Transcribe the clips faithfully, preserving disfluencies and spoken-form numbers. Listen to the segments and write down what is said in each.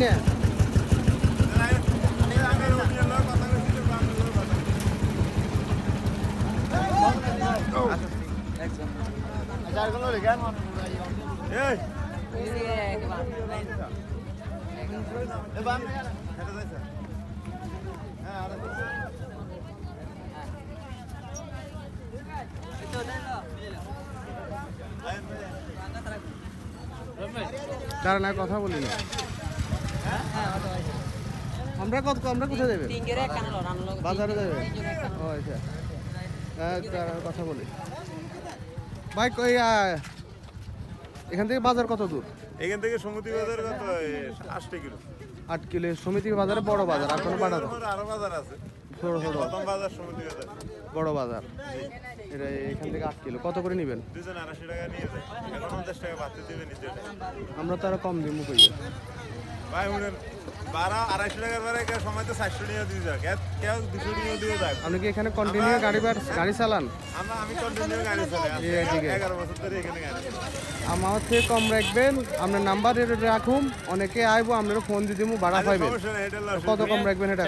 না কারণ কথা বলি না আমরা কত আমরা কোথায় যাবে বাজারে যাবে ও আচ্ছা কথা বলি ভাই কই এখান থেকে বাজার কত দূর? এখান থেকে সমিতি বাজার কত আট কিলো আট কিলো সমিতি বাজারে বড় বাজার আর কোনো বাজার আরো বাজার আছে ছোট ছোট প্রথম বাজার সমিতি বাজার বড় বাজার এটা এখান থেকে আট কিলো কত করে নেবেন? দুজন আড়াইশো টাকা নিয়ে যায় এখন পঞ্চাশ টাকা বাড়তে দেবে নিজে আমরা তো আরো কম দিব কই ভাই উনেন বারো আড়াইশো টাকার বারে সময় তো চারশো টাকা দিয়ে যাক কেউ দুশো টাকা দিয়ে যাক। আপনি কি এখানে কন্টিনিউ গাড়ি গাড়ি চালান? আমরা আমি কন্টিনিউ গাড়ি চালাই এগারো বছর ধরে এখানে গাড়ি আমার থেকে কম রাখবেন আপনার নাম্বার রাখুন অনেকে আইবো আপনারা ফোন দিয়ে দিবো ভাড়া পাইবেন কত কম রাখবেন এটা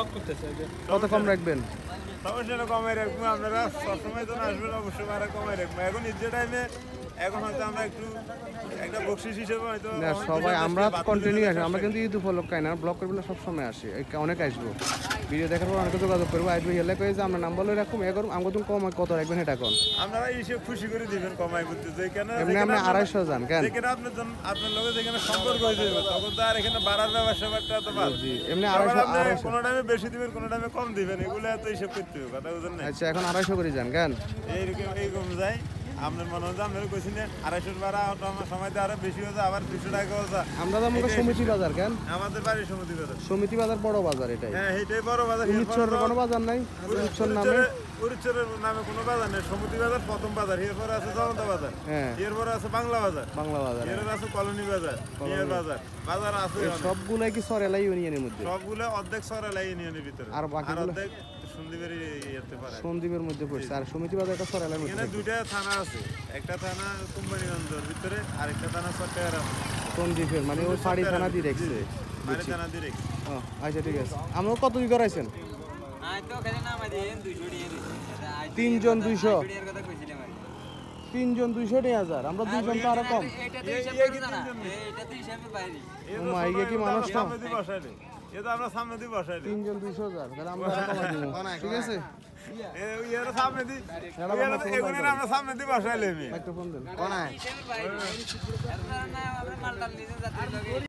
কত কম রাখবেন? সমস্যা কমাই রাখবো আপনারা সবসময় তো আসবেন অবশ্যই ভাড়া কমাই রাখবো এখন নিজের টাইমে এখন হয়তো আমরা একটু একটা বকশিস হিসেবে হয়তো না সবাই আমরা কন্টিনিউ আসি আমরা কিন্তু ঈদ উপলক্ষে না ব্লগ করবো সব সময় আসি অনেক আসবো ভিডিও দেখার পর অনেকে যোগাযোগ করবো আসবে হেলে কয়ে যে আমরা নাম্বার লই রাখুন এ করুন আমাকে তুমি কম কত রাখবেন এটা কোন আপনারা হিসেব খুশি করে দিবেন কমাই করতে যেখানে এমনি আপনি আড়াইশো যান কেন যেখানে আপনার আপনার লগে যেখানে সম্পর্ক হয়ে যাবে তখন তো আর এখানে বাড়ার ব্যবসা বাড়তে তো বাদ এমনি আড়াইশো কোনো টাইমে বেশি দিবেন কোনো টাইমে কম দিবেন এগুলো এত হিসেব করতে হবে কথা বুঝেন না। আচ্ছা এখন আড়াইশো করে যান কেন এইরকম এইরকম যাই আপনার মনে হয় আপনার কইছি না আড়াইশোর ভাড়া আমার সময় আরো বেশি হয়ে যায় আবার দুশো টাকা হয়ে যায় আমরা তো আমাকে সমিতি বাজার কেন আমাদের বাড়ির সমিতি বাজার সমিতি বাজার বড় বাজার এটাই হ্যাঁ এটাই বড় বাজার উচ্চরের কোনো বাজার নাই উচ্চর নামে উচ্চরের নামে কোনো বাজার নেই সমিতি বাজার প্রথম বাজার এরপর আছে জনতা বাজার হ্যাঁ এরপর আছে বাংলা বাজার বাংলা বাজার এর আছে কলোনি বাজার এর বাজার বাজার আছে সবগুলাই কি সরেলা ইউনিয়নের মধ্যে সবগুলো অর্ধেক সরেলা ইউনিয়নের ভিতরে আর বাকি অর্ধেক সন্দ্বীপের ইয়েতে পারে সন্দ্বীপের মধ্যে পড়ছে আর সমিতি বাজারটা সরেলার মধ্যে এখানে দুইটা থানা আছে একটা থানা কোম্পানিগঞ্জের ভিতরে আরেকটা থানা চট্টগ্রাম সন্দ্বীপের মানে ওই পাড়ি থানা দিয়ে রেখেছে পাড়ি থানা দিয়ে রেখেছে ও আচ্ছা ঠিক আছে আমরা কত কি করাইছেন তিনজন দুইশো তিনজন দুইশো দেড় হাজার আমরা দুইজন তো আরো কম কি মানুষ না এটা আমরা সামনে দিয়ে বসাই তিনজন দুইশো হাজার তাহলে আমরা ঠিক আছে সামনে দিই আমরা সামনে দিয়ে বসাইলে একটা ফোন দেন